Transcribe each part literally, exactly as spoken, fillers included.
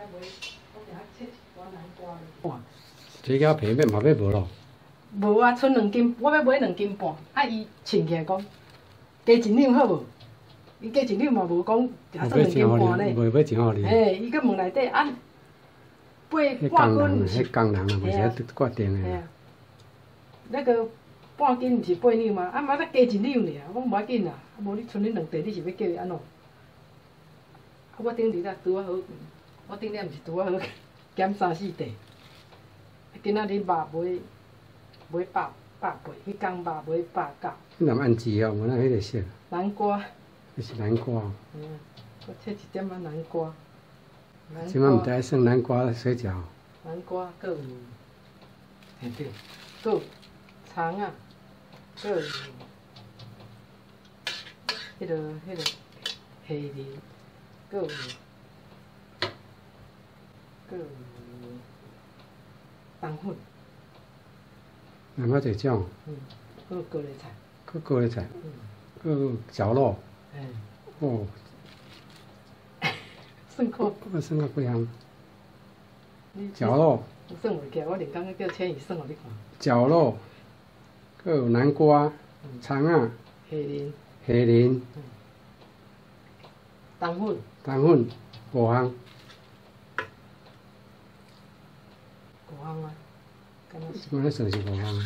哇！ 水饺皮要嘛要无咯？ 无啊，剩两斤，我要买两斤半。啊，伊称起来讲，加一两好无？伊加一两嘛无讲，也剩两斤半咧。 袂要真好哩。 嘿，伊佮问内底啊，八迄半工人， 斤是迄工人啊，袂使决定诶。 那个半斤毋是八两吗？啊，嘛再加一两尔，我无要紧啦。啊，无你剩你两块，你是要叫伊安怎？啊，我顶日啦拄啊好，我顶日毋是拄啊好减三四块。今仔日肉买买百百八，迄天肉买百九。 你若按字哦，无那迄个色。 南瓜。 那是南瓜。 嗯，我切一点仔南瓜。 即摆毋知算南瓜水饺。 南瓜，搁有，嘿对，搁有葱啊，搁有，迄个迄个虾仁，搁有，搁有冬粉。 那么侪种。 嗯，搁有高丽菜。 搁高丽菜。 嗯。 搁有绞肉。 嗯。 哦。 算看。 我算到几项？绞肉。 我算袂起来，我连刚刚叫千羽算互你看。 绞肉，搁有南瓜、葱啊、 虾仁、 虾仁、 冬粉、 冬粉，五项。 五项啊，敢若是。 我咧算是五项。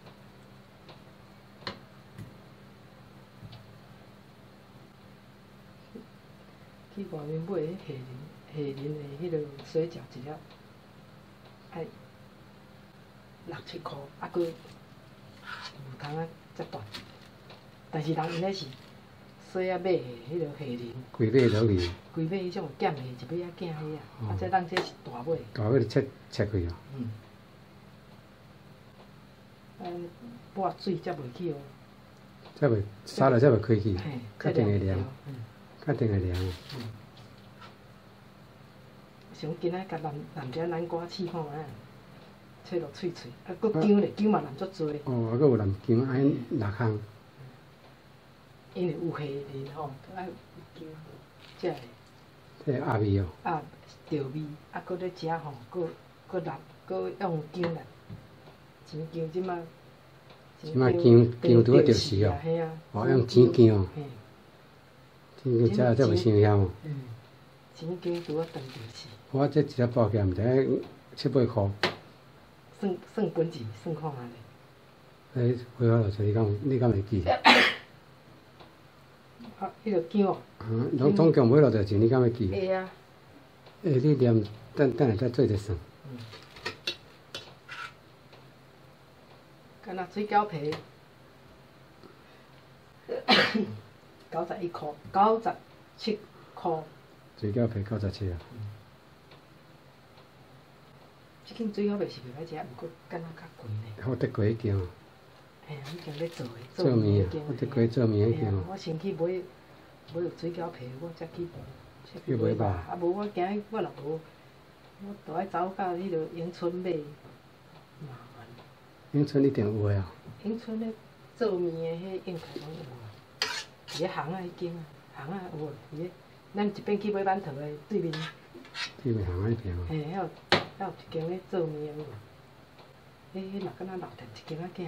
去外面买迄虾仁，虾仁的迄个水饺一粒，爱六七箍，啊，佮有通啊遮大，但是人因咧是细仔买的迄个虾仁， 规买落去。 规买迄种减的，一尾仔囝迄啊，啊，这咱这是大尾。 大尾就切切开哦。 嗯。啊，拨水才袂去哦。 才袂烧了才袂开去，较定会凉， 嗯， 较定会凉。 嗯。想今仔甲南南遮南瓜试看卖，切落脆脆，啊，佮姜咧，姜嘛淋足多。 哦，啊，佮有淋姜，安六项。 因为有虾仁吼，爱有姜，才会。 这鸭味哦。 啊，调味，啊，佮咧食吼，佮佮淋，佮用姜来，钱姜即马。 即马姜姜拄着时哦，哦，用钱姜哦。钱姜食才袂伤险哦。 嗯，钱姜拄啊当着时。 我这一粒包起来，毋知七八箍。 算算本钱，算看下咧。哎，花好落去，你敢你敢会记？ 啊，迄个姜哦。 嗯，拢总共买落着钱，你敢会记？ 会啊。 哎，你念等等下再做者算。 嗯。干那水饺皮，九十一箍，九十七箍。 水饺皮九十七啊。 即间水饺皮是袂歹食，毋过干那较贵呢。 我得过迄间哦。 嘿啊，迄间咧做诶， 做面啊，我得过做面迄间哦。 我先去买买有水饺皮，我才去去买吧。 啊，无我今日我若无，我著爱走到迄落永春买，麻烦。 永春一定有诶哦。 永春咧做面诶，迄应该拢有啊。伫咧巷仔迄间啊，巷仔有啊，伫咧咱一边去买馒头诶对面。 对面巷仔迄边哦。 嘿，遐有遐有一间咧做面诶有啊。迄迄嘛敢若老店一间仔囝尔。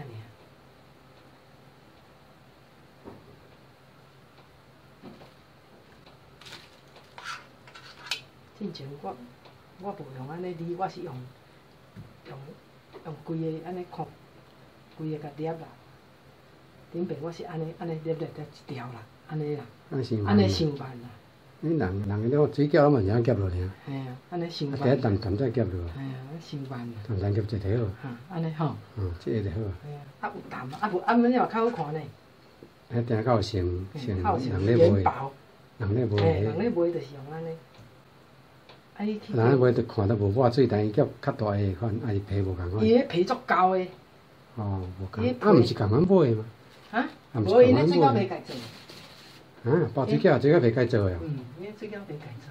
进前我我无用安尼理，我是用用用规个安尼看，规个甲捏啦。顶边我是安尼安尼捏捏得一条啦，安尼啦，安尼上慢啦。 你人人个水饺嘛是安夹落尔。 嘿啊，安尼上慢。 啊，第一啖啖再夹落。 嘿啊，上慢啦。 啖啖夹一个好。 哈，安尼吼。 嗯，即个就好。 嘿啊，啊有淡啊，啊无暗暝嘛较好看呢。 迄定较有成成人咧卖，人咧卖。 嘿，人咧卖就是用安尼。 人咧卖着看得无抹水，但伊叫较大个款，啊伊皮无共款。 伊迄皮足厚诶。 哦，无共。啊，毋是共款买诶吗？ 啊？无，伊咧水饺皮家做。 啊，包水饺水饺皮家做诶哦。 嗯，伊水饺皮家做。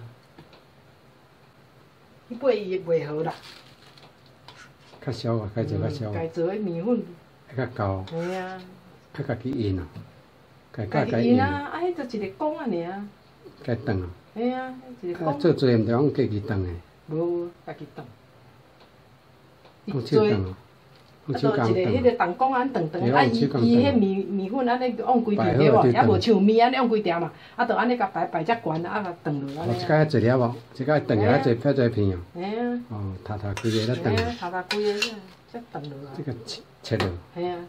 伊买伊袂好啦。 较俗啊，家做较俗。 家做诶面粉。 会较厚。 嘿啊。 较家己印哦。家家己印啊，啊，迄著一个公啊尔。 家断哦。 嘿啊，一个公。 做做毋着讲家己断诶。 无家己炖。 用手炖哦，用手工啊，就一个迄个重讲安炖炖，啊，伊伊迄面面粉安尼往规条对无？也无像面安尼往规条嘛，啊，就安尼甲摆摆只悬，啊，甲炖落安尼。哦， 一个做了无？一个炖起来做较做片哦。 嘿啊。 哦，塌塌规个咧炖。 嘿啊，塌塌规个这这炖落来。 这个切切落。 嘿啊。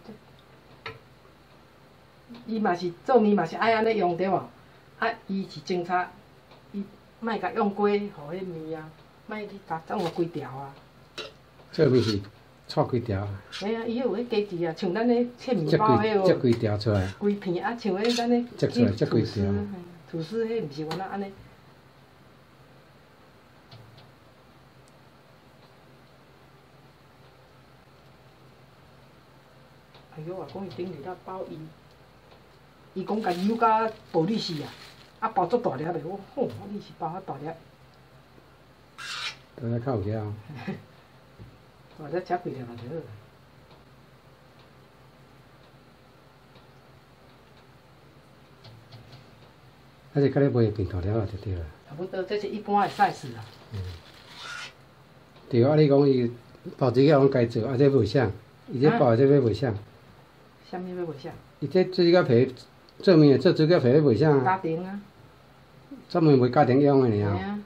伊嘛是做面嘛是爱安尼用对无？啊，伊是侦查，伊莫甲用过，互迄面啊，莫去甲总有规条啊。 做面是错几条啊？ 嘿啊，伊迄有迄机制啊，像咱咧切面包迄个。切几条出来？ 规片啊，像迄咱咧切出来，切几条？ 吐司迄毋是原来安尼。哎呦，我讲伊顶日了包伊。伊讲家己有甲保利是啊，啊包足大粒的，我吼，你是包遐大粒。 大粒较有料。 大粒食几粒就好。 啊，是甲你买变大粒啊，就对啦。 差不多，这是一般的 size 啦。 嗯。对啊，你讲伊包水饺拢家做，啊这卖啥？伊这包这要卖啥？ 啥物要卖啥？ 伊这水饺皮。做面做水饺皮要卖啥？ 家庭啊。 专门为家庭用的尔。 嘿啊。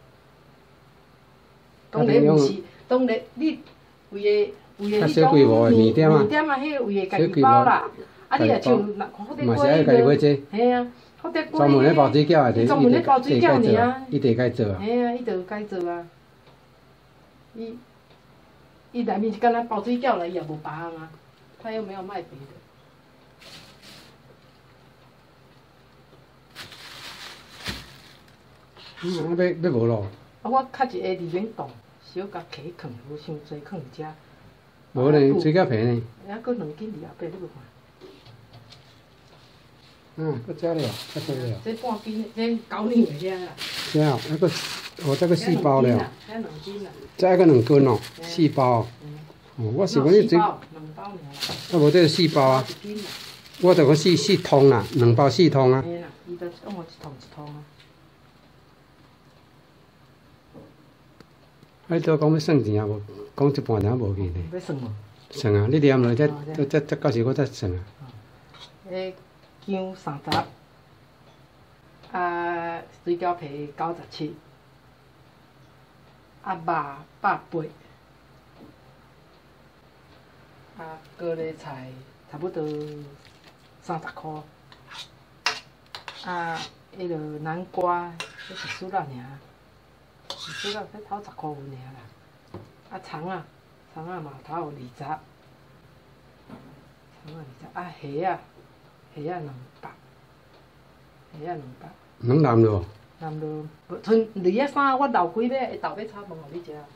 当然毋是，当然你为个为个你讲面点啊，迄个为个家己包啦。啊，你若像那好得贵个，嘿啊，好得贵。 专门咧包水饺的， 专门咧包水饺尔啊。 伊得该做啊。 嘿啊，伊着该做啊。伊伊内面是敢若包水饺啦，伊也无别项啊，他又没有卖别的。 嗯，要要无咯？ 啊，我较一下里面冻，小甲起放，无伤济放遮。 无呢，水饺皮呢？ 还佫两斤二后八，你要看。 嗯，佫遮了，佫遮了。 这半斤，这九两个遮啦。 遮哦，还佫，哦，再佫四包了。 遮两斤啦。 遮还佫两斤哦，四包。哦，我是讲你这。 两包尔。 啊，无这四包啊。我着讲四四桶啦，两包四桶啊。 嘿啦，伊着用我一桶一桶啊。 啊，都讲要算钱啊，无讲一半点无去呢。 要算无？ 算啊，你念落再再再再到时我再算啊。 迄姜三十，啊水饺皮九十七，啊肉百八，啊高丽菜差不多三十箍，啊迄落南瓜，迄是输啦尔。输了才头十箍有尔啦，啊葱啊，葱啊嘛头有二十，葱啊二十，啊虾啊，虾啊两百，虾啊两百。 能揽落？ 揽落，剩二啊三，我留几尾，下昼要炒饭互你食。下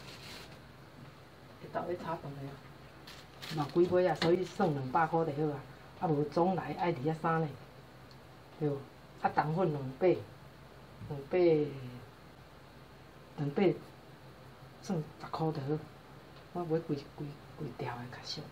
昼要炒饭的啊，留几尾啊，所以算两百箍就好啊。啊无总来爱二啊三呢，对，啊糖粉两百，两百。两百算十箍就好，我买规规规条的较俗。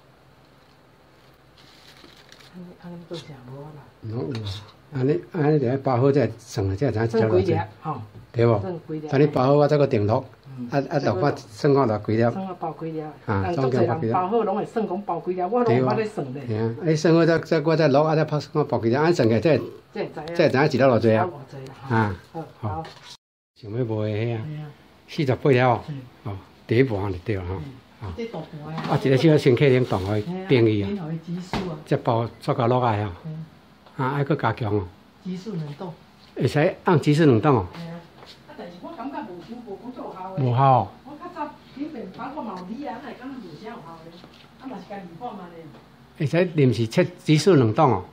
安尼安尼做啥无啊啦？ 拢有啊，安尼安尼着爱包好才算啊，才知影一条偌济， 吼， 对无？等你包好我再搁定录，啊啊，着我算看偌几粒。 算我包几粒？ 啊， 总共包几粒？包好拢会算讲包几粒，我拢毋捌咧算咧。 嘿啊，你算好再再我再录，啊再拍看包几粒，安算起来才才知影一粒偌济啊。啊，好。想要卖的遐啊，四十八条哦，第一盘就对了吼。啊，一个小先客冷冻互伊冰伊啊，再包塑胶落来吼。啊，还佫加强哦。 芝士冷冻。 会使按芝士冷冻哦。 嘿啊，啊，但是我感觉无伤无讲做效的。 无效。 我较早顶面包我嘛有理啊，哪会感觉无啥有效咧？啊，嘛是家己看嘛咧。 会使临时切芝士冷冻哦。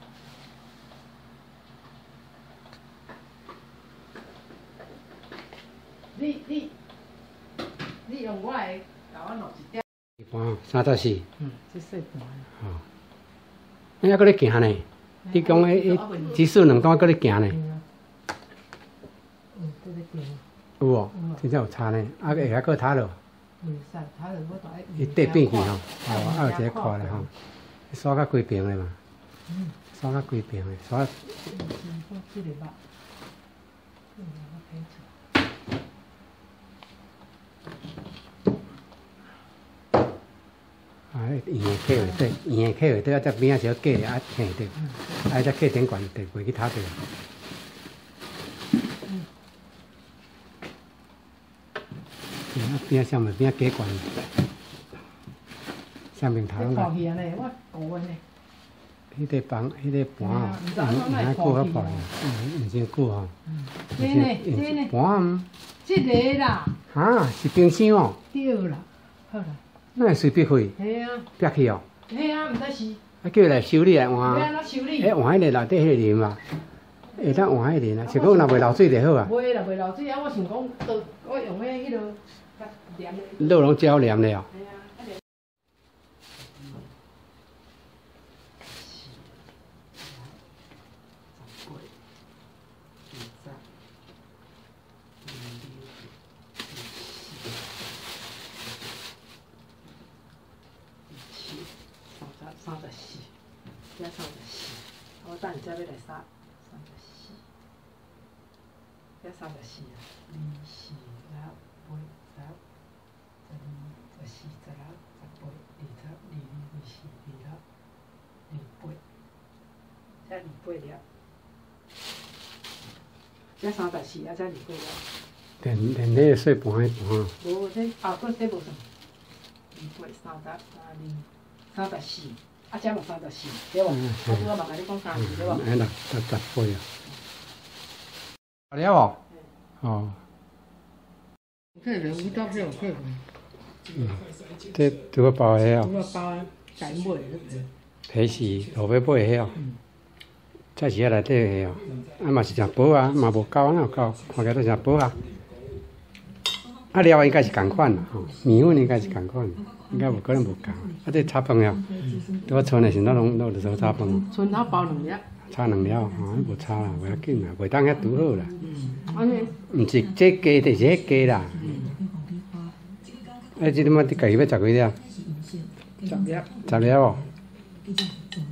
你你你用我的，甲我弄一点。一盘三十四。嗯，这细盘。哦。你还搁咧行呢？你讲迄迄芝士两单搁咧行呢？嗯，搁咧行。有哦，真正有差呢。啊，下下搁塌落。袂使，塌落我就爱。伊底变去吼，哦，啊有一个看咧吼，刷较规平的嘛。嗯。刷较规平的，刷。嗯，我这个肉。嗯，我睇出。 啊，圆的刻下底，圆的刻下底，啊，再边仔小隔咧，啊，嘿对，啊，再刻顶悬地，袂去塌地。啊，边仔上面边仔加悬，上面头个。破去安尼，我糊安尼。 迄个房，迄个盘哦，唔爱顾较破去，唔先顾吼。 这呢？这呢？ 盘。 这个啦。 哈，是冰箱哦。 对啦，好啦。 那会随便开？ 系啊。 壁去哦。 系啊，唔知是。 啊，叫伊来修理来换。 要安怎修理？ 哎，换迄个内底迄个帘嘛，会当换迄个帘啊，是讲若袂漏水就好啊。 袂啦，袂漏水啊！我想讲，倒我用迄迄落黏的。 漏拢胶黏的哦。 系啊。三十四，加三十四，我等下要来杀三十四，加三十四啊，二四六八十，十二十四十六十八二十二二二四二六二八，加二八了，加三十四啊，加二八了。 连连那个水盘迄盘。 无，这后头这无算，二八三十三二。三十四，啊，这嘛三十四，对无？我拄仔嘛甲你讲三十，对无？ 哎啦，十十八啊。好了哦。哦。 这人有到这有客人。 嗯，这拄个包的哦。 拄个包的，改买的。 皮是路尾买的哦。菜市仔内底的哦，啊嘛是诚薄啊，嘛无够，哪有够？看起来都诚薄啊。啊，料应该是共款啦，吼，面粉应该是共款。应该无可能无共，啊！这炒饭了，拄我剩的是那拢那就炒饭。 剩头包两粒。 炒两粒，吼，无炒啦，袂要紧啦，袂当遐拄好啦。 安尼。毋是这鸡，就是迄鸡啦。啊，即点仔你家己要十几粒？ 十粒。 十粒哦。